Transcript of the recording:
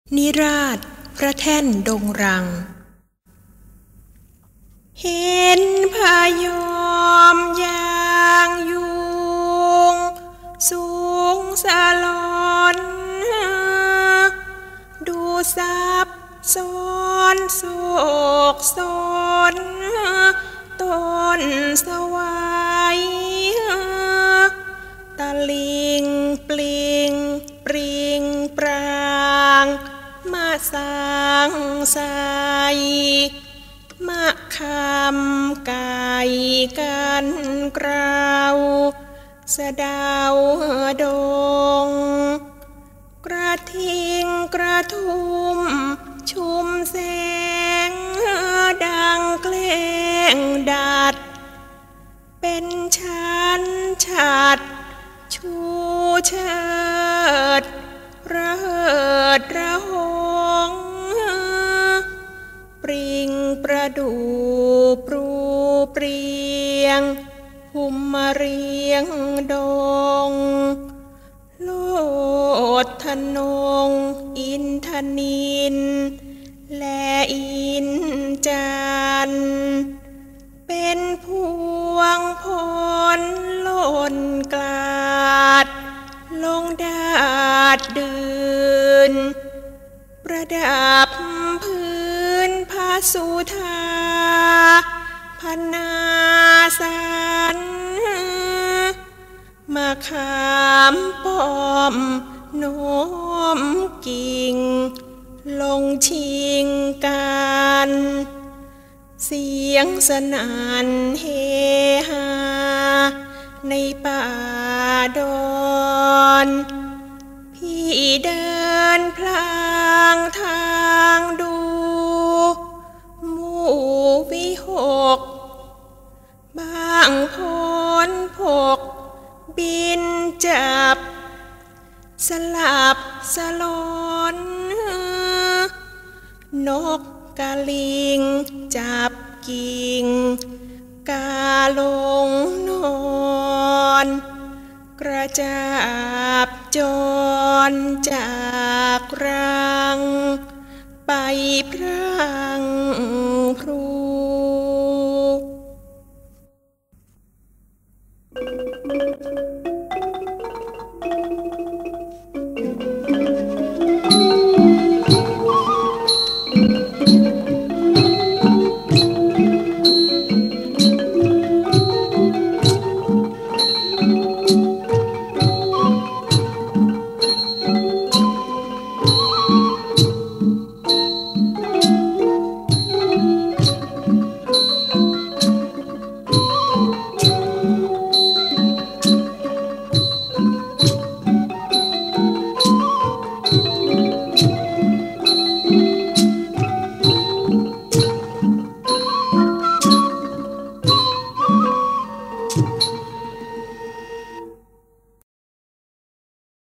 นิราศพระแท่นดงรังเห็นพยอมยางยุงสูงสะลอนดูซับซ้อนโศกสนต้นสวายตะลิงปลิงปริงปรางมาสางใสมะคำไก่กันกราวสะเดาดงกระทิงกระทุมชุมแสงดังแกล้งดัดเป็นชั้นฉัดชูเชิดระเหิดระหงปริงประดูปรูเปรียงหุมมาเรียงดงโลดทนงอินทนินและอินจันเป็นพวงพลล่นกลาดลงดาดดืนประดับพื้นพระสุธาพนาสันมาขามป้อมโน้มกิ่งลงชิงกันเสียงสนั่นเฮฮาในป่าดอนพี่เดินพลางทางดูหมู่วิหกบางพลพกบินจับสลับสลอนนกกะลิงจับกิ่งกาลงนอนกระจับจรจากรังไปพรังพรู